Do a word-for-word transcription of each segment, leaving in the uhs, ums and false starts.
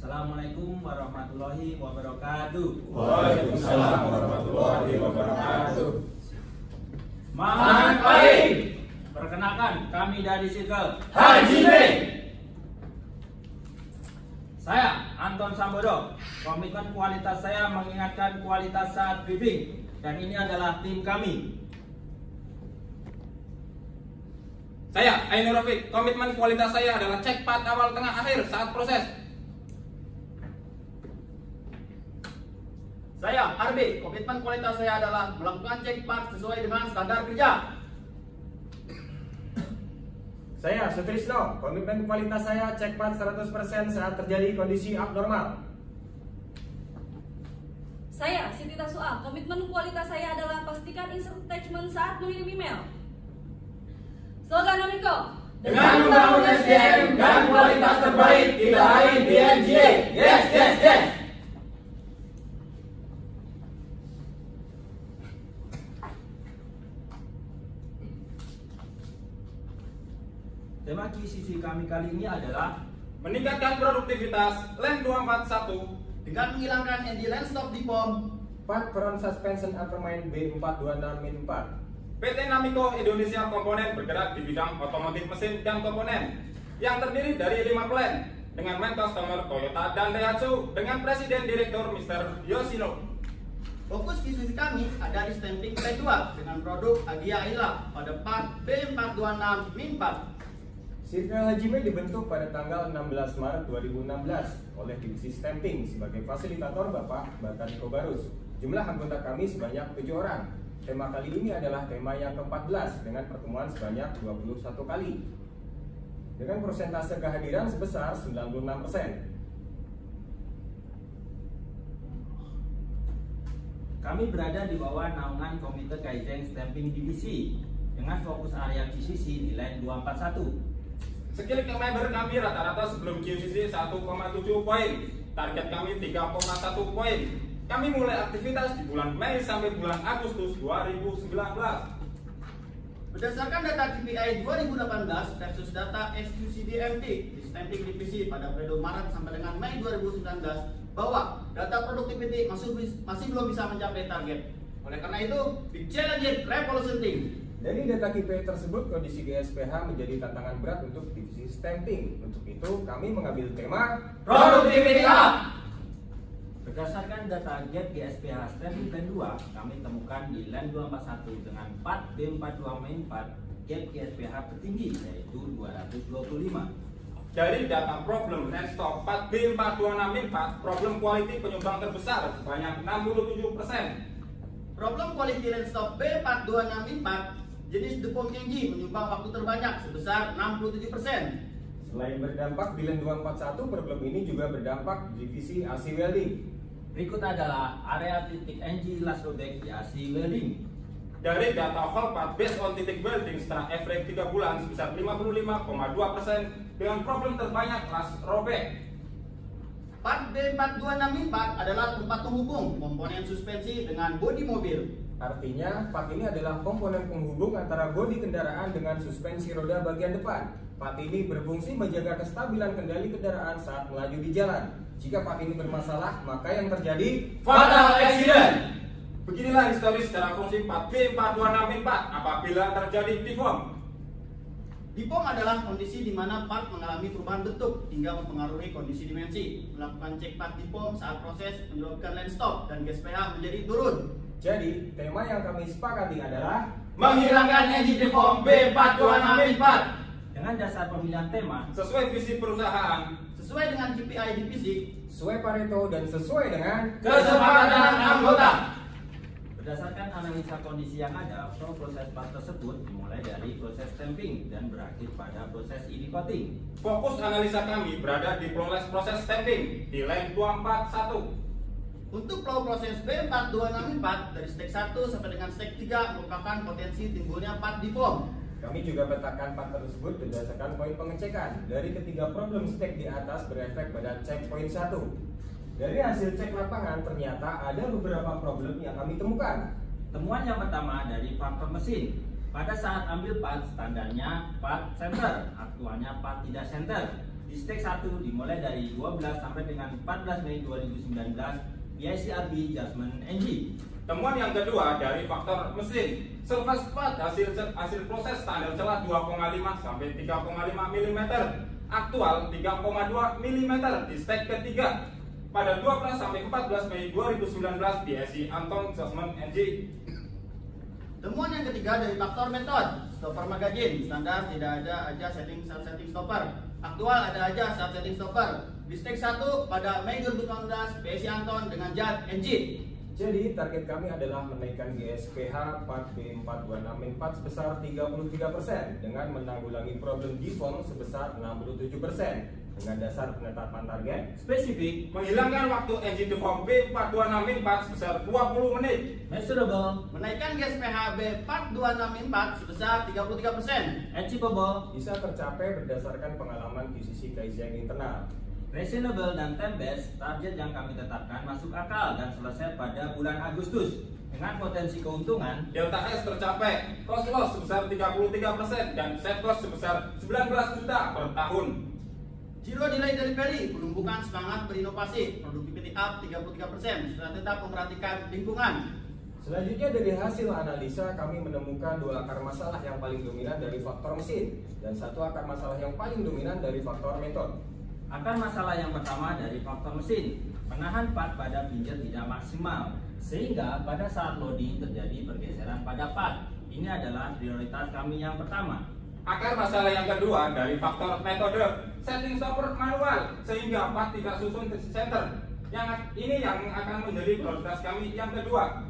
Assalamualaikum warahmatullahi wabarakatuh. Waalaikumsalam warahmatullahi wabarakatuh. Selamat pagi. Perkenalkan, kami dari Circle Haji B. Saya Anton Sambodo. Komitmen kualitas saya mengingatkan kualitas saat briefing, dan ini adalah tim kami. Saya Ainur Rafiq. Komitmen kualitas saya adalah cek part awal, tengah, akhir saat proses. Saya Arbi. Komitmen kualitas saya adalah melakukan cek part sesuai dengan standar kerja. Saya Sutrisno, komitmen kualitas saya cek part seratus persen saat terjadi kondisi abnormal. Saya Siti Tasua, komitmen kualitas saya adalah pastikan insert attachment saat mengirim email. Slogan Omiko, Dengan membangun S D M dan kualitas terbaik, tidak lain D M J. Yes, yes, yes. Tema Q C C kami kali ini adalah Meningkatkan produktivitas L E N dua empat satu dengan menghilangkan N G line stop di P O M. Part from suspension upper main B empat dua enam min empat. P T Namiko Indonesia Komponen bergerak di bidang otomotif mesin dan komponen yang terdiri dari lima plant dengan main customer Toyota dan Daihatsu dengan Presiden Direktur Mister Yoshino. Fokus diskusi kami ada di stamping P dua dengan produk Agia Ila pada part B empat dua enam min empat. Circle Haji B dibentuk pada tanggal enam belas Maret dua ribu enam belas oleh divisi stamping sebagai fasilitator Bapak Bakari Kobarus. Jumlah anggota kami sebanyak tujuh orang. Tema kali ini adalah tema yang keempat belas dengan pertemuan sebanyak dua puluh satu kali. Dengan persentase kehadiran sebesar sembilan puluh enam persen. kami berada di bawah naungan Komite Kaizen Stamping Divisi dengan fokus area Q C C di L E N dua empat satu. Skill ke member kami rata-rata sebelum Q C C satu koma tujuh poin. Target kami tiga koma satu poin. Kami mulai aktivitas di bulan Mei sampai bulan Agustus dua ribu sembilan belas. Berdasarkan data K P I dua ribu delapan belas versus data S Q C D M T di stamping divisi pada periode Maret sampai dengan Mei dua ribu sembilan belas bahwa data productivity masih masih belum bisa mencapai target. Oleh karena itu, big challenge revolution team. Dari data K P I tersebut, kondisi G S P H menjadi tantangan berat untuk divisi stamping. Untuk itu, kami mengambil tema Productivity Up. Berdasarkan data gap G S P H Stamping Plan dua, kami temukan di L E N dua empat satu dengan part B empat dua min empat gap G S P H tertinggi yaitu dua ratus dua puluh lima. Dari data problem line stop part B empat dua enam min empat, problem quality penyumbang terbesar sebanyak enam puluh tujuh persen. Problem quality line stop B empat dua enam min empat jenis Dupont Kenji menyumbang waktu terbanyak sebesar enam puluh tujuh persen. Selain berdampak di L E N dua empat satu, problem ini juga berdampak di divisi A C Welding. Berikut adalah area titik N G last rollback di A C Welding. Dari data whole part based on titik welding setelah average tiga bulan sebesar lima puluh lima koma dua persen dengan problem terbanyak last rollback. Part B empat dua enam min empat adalah tempat penghubung komponen suspensi dengan bodi mobil. Artinya, part ini adalah komponen penghubung antara bodi kendaraan dengan suspensi roda bagian depan. Part ini berfungsi menjaga kestabilan kendali kendaraan saat melaju di jalan. Jika part ini bermasalah, maka yang terjadi Fatal accident. Beginilah historis secara fungsi part B empat dua enam min empat apabila terjadi deform. Deform adalah kondisi di mana part mengalami perubahan bentuk hingga mempengaruhi kondisi dimensi. Melakukan cek part deform saat proses menyebabkan line stop dan G S P H menjadi turun. Jadi, tema yang kami sepakati adalah Menghilangkan engine deform B empat dua enam min empat. Dengan dasar pemilihan tema, Sesuai visi perusahaan, Sesuai dengan K P I divisi, sesuai Pareto dan sesuai dengan Kesepakatan anggota. berdasarkan analisa kondisi yang ada, flow proses part tersebut dimulai dari proses stamping dan berakhir pada proses ini coating. fokus analisa kami berada di proses proses stamping di L E N dua empat satu. untuk flow proses B empat dua enam min empat dari stek satu sampai dengan stek tiga merupakan potensi timbulnya part deform. Kami juga petakan part tersebut berdasarkan poin pengecekan. Dari ketiga problem stek di atas berefek pada checkpoint satu. Dari hasil cek lapangan ternyata ada beberapa problem yang kami temukan. Temuan yang pertama dari faktor mesin. Pada saat ambil part, standarnya part center, aktualnya part tidak center. Di Di stek satu dimulai dari dua belas sampai dengan empat belas Mei dua ribu sembilan belas B I C R B Jasmine N G. Temuan yang kedua dari faktor mesin. Surface part hasil hasil proses standar celah dua koma lima sampai tiga koma lima milimeter. Aktual tiga koma dua milimeter di stek ketiga. Pada dua belas sampai empat belas Mei dua ribu sembilan belas B I C Anton Jasmine N G. Temuan yang ketiga dari faktor metode. Stopper magazine standar tidak ada aja setting sub setting stopper. Aktual ada aja sub setting stopper. Di stek satu pada Mei dua ribu sembilan belas B I C Anton dengan Jad N G. Jadi target kami adalah menaikkan G S P H part B empat dua enam empat sebesar tiga puluh tiga persen dengan menanggulangi problem deform sebesar enam puluh tujuh persen dengan dasar penetapan target Spesifik, Menghilangkan waktu N G deform B empat dua enam empat sebesar dua puluh menit. measurable, Menaikkan G S P H B empat dua enam empat sebesar tiga puluh tiga persen. achievable, bisa tercapai berdasarkan pengalaman Q C C Kaizen internal. reasonable, dan time based. Target yang kami tetapkan masuk akal dan selesai pada bulan Agustus dengan potensi keuntungan Delta S tercapai, cost loss sebesar tiga puluh tiga persen dan set cost sebesar sembilan belas juta per tahun. Zero delay delivery, penumbukan semangat berinovasi, productivity up tiga puluh tiga persen, sudah tetap memperhatikan lingkungan. Selanjutnya dari hasil analisa kami menemukan dua akar masalah yang paling dominan dari faktor mesin dan satu akar masalah yang paling dominan dari faktor metode. Akar masalah yang pertama dari faktor mesin, penahan part pada pinjer tidak maksimal, sehingga pada saat loading terjadi pergeseran pada part. Ini adalah prioritas kami yang pertama. Akar masalah yang kedua dari faktor metode, setting stopper manual sehingga part tidak susun ke center. Yang ini yang akan menjadi prioritas kami yang kedua.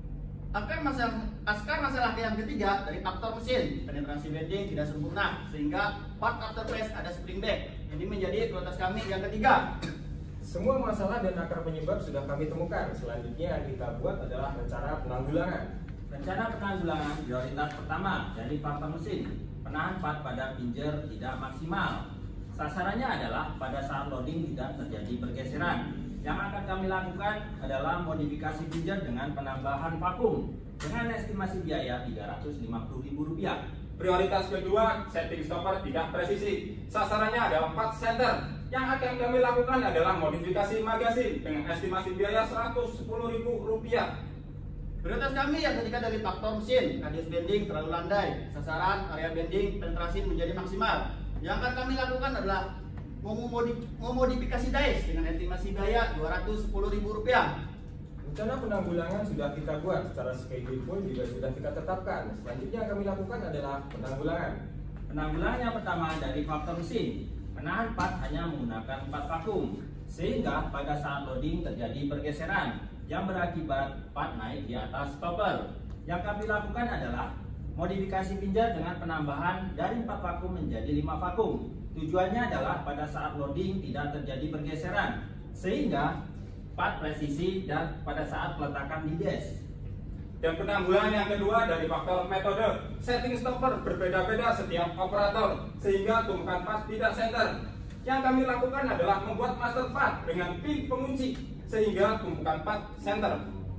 Akar masalah, akar masalah yang ketiga dari faktor mesin, penetrasi bending tidak sempurna sehingga part after press ada spring back. Ini menjadi prioritas kami yang ketiga. Semua masalah dan akar penyebab sudah kami temukan. Selanjutnya yang kita buat adalah rencana penanggulangan. Rencana penanggulangan prioritas pertama dari faktor mesin, penahan part pada pinjer tidak maksimal. Sasarannya adalah pada saat loading tidak terjadi pergeseran. Yang akan kami lakukan adalah modifikasi pinjer dengan penambahan vakum dengan estimasi biaya tiga ratus lima puluh ribu rupiah. Prioritas kedua, setting stopper tidak presisi. Sasarannya ada empat center. Yang akan kami lakukan adalah modifikasi magazin dengan estimasi biaya seratus sepuluh ribu rupiah. Prioritas kami yang ketiga dari faktor mesin, radius bending terlalu landai, sasaran area bending penetrasi menjadi maksimal. Yang akan kami lakukan adalah memodifikasi dies dengan estimasi biaya dua ratus sepuluh ribu rupiah. Rencana penanggulangan sudah kita buat, secara schedule pun juga sudah kita tetapkan. Selanjutnya yang kami lakukan adalah penanggulangan. Penanggulangan yang pertama dari faktor mesin, penahan part hanya menggunakan empat vakum, sehingga pada saat loading terjadi pergeseran yang berakibat part naik di atas stopper. Yang kami lakukan adalah modifikasi pinjer dengan penambahan dari empat vakum menjadi lima vakum. Tujuannya adalah pada saat loading tidak terjadi pergeseran, sehingga part presisi dan pada saat peletakan di des. Dan penanggulangan yang kedua dari faktor metode, setting stopper berbeda-beda setiap operator sehingga tumpukan part tidak center. Yang kami lakukan adalah membuat master part dengan pin pengunci sehingga tumpukan part center.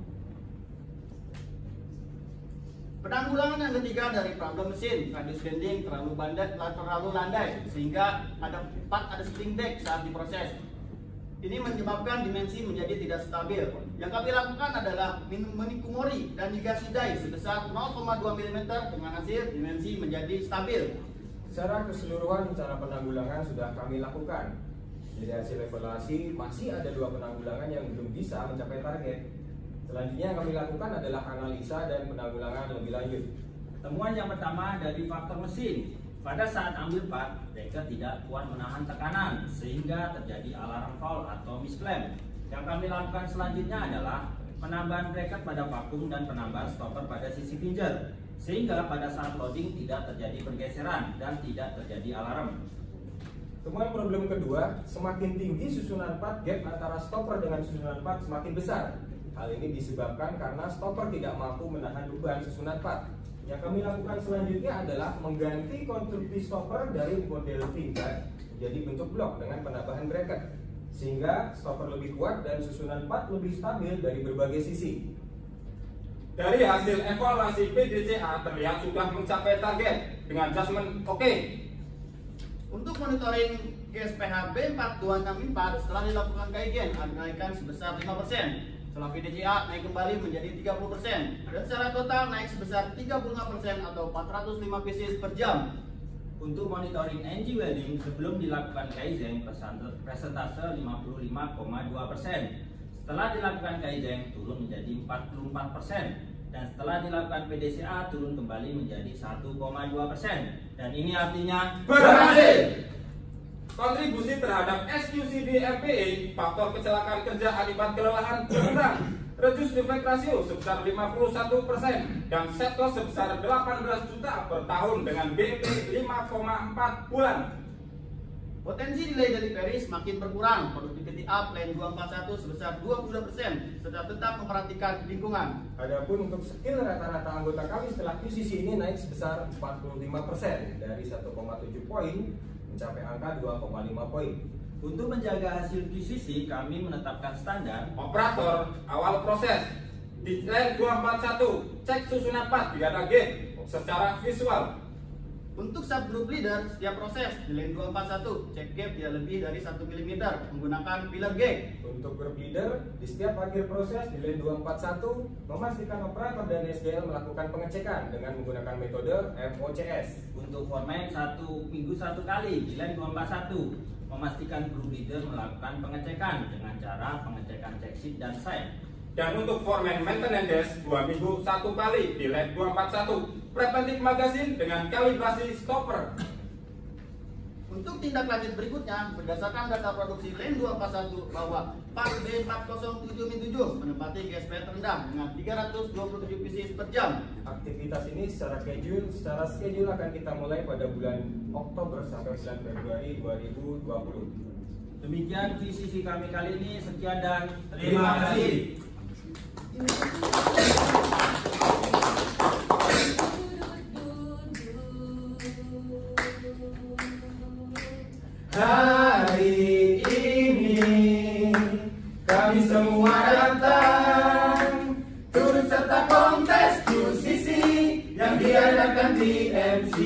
Penanggulangan yang ketiga dari problem mesin, radius bending terlalu bandai, terlalu landai sehingga ada part ada spring back saat diproses. Ini menyebabkan dimensi menjadi tidak stabil. Yang kami lakukan adalah menikumori dan negasi die sebesar nol koma dua milimeter dengan hasil dimensi menjadi stabil. Secara keseluruhan rencana penanggulangan sudah kami lakukan. Dari hasil evaluasi masih ada dua penanggulangan yang belum bisa mencapai target. Selanjutnya yang kami lakukan adalah analisa dan penanggulangan lebih lanjut. Temuan yang pertama dari faktor mesin. Pada saat ambil part, breaker tidak kuat menahan tekanan sehingga terjadi alarm foul atau misclamp. Yang kami lakukan selanjutnya adalah penambahan bracket pada vakum dan penambahan stopper pada sisi pinjer sehingga pada saat loading tidak terjadi pergeseran dan tidak terjadi alarm. Temuan problem kedua, semakin tinggi susunan part, gap antara stopper dengan susunan part semakin besar. Hal ini disebabkan karena stopper tidak mampu menahan beban susunan part. Yang kami lakukan selanjutnya adalah mengganti konstruksi stopper dari model tingkat menjadi bentuk blok dengan penambahan bracket, sehingga stopper lebih kuat dan susunan part lebih stabil dari berbagai sisi. Dari hasil evaluasi P D C A terlihat sudah mencapai target dengan adjustment oke. Untuk monitoring G S P H B empat dua enam empat setelah dilakukan kajian ada kenaikan sebesar lima persen. Setelah P D C A naik kembali menjadi tiga puluh persen dan secara total naik sebesar tiga puluh lima persen atau empat ratus lima pieces per jam. Untuk monitoring N G welding sebelum dilakukan kaizen persentase lima puluh lima koma dua persen. Setelah dilakukan kaizen turun menjadi empat puluh empat persen dan setelah dilakukan P D C A turun kembali menjadi satu koma dua persen. Dan ini artinya berhasil. Kontribusi terhadap S Q C D M P E faktor kecelakaan kerja akibat kelelahan berkurang. Reduce defect ratio sebesar lima puluh satu persen dan set cost sebesar delapan belas juta per tahun dengan B P lima koma empat bulan. Potensi delay delivery semakin berkurang. Productivity up line dua empat satu sebesar dua puluh dua persen serta tetap memperhatikan lingkungan. Adapun untuk skill rata-rata anggota kami setelah Q C C ini naik sebesar empat puluh lima persen dari satu koma tujuh poin mencapai angka dua koma lima poin. Untuk menjaga hasil Q C C, kami menetapkan standar Operator awal proses di line dua empat satu cek susunan part di data gate secara visual. Untuk subgroup leader, setiap proses di line dua empat satu cek gap tidak lebih dari satu milimeter menggunakan pillar gate. Untuk group leader, di setiap akhir proses di line dua empat satu memastikan operator dan S D L melakukan pengecekan dengan menggunakan metode M O C S. untuk foreman satu minggu satu kali di line dua empat satu. Memastikan group leader melakukan pengecekan dengan cara pengecekan check sheet dan sign. Dan untuk foreman maintenance desk dua minggu satu kali di line dua empat satu. Preventive magazine dengan kalibrasi stopper. Untuk tindak lanjut berikutnya, berdasarkan data produksi line dua empat satu bahwa part B empat nol tujuh tujuh menempati G S P terendah dengan tiga ratus dua puluh tujuh pieces per jam. Aktivitas ini secara schedule, secara schedule akan kita mulai pada bulan Oktober sampai bulan Februari dua ribu dua puluh. Demikian Q C C kami kali ini. Sekian dan Terima kasih. Hari ini kami semua datang turut serta kontes Q C C yang diadakan di M C,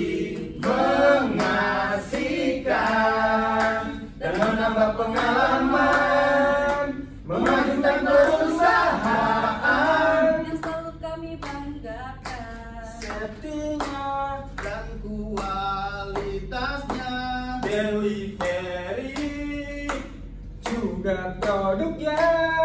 mengasihkan dan menambah pengalaman, memajukan perusahaan yang selalu kami banggakan. Settingnya dan kualitasnya, Delivery Juga produknya.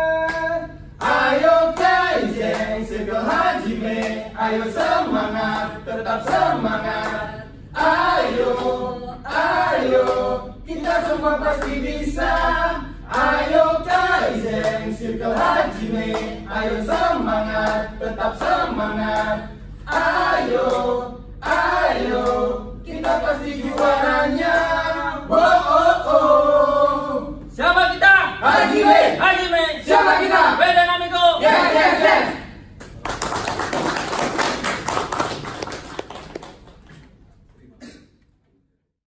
Ayo Kaizen Circle Hajime, ayo semangat, tetap semangat. Ayo, ayo, kita semua pasti bisa. Ayo Kaizen Circle Hajime, ayo semangat, tetap semangat.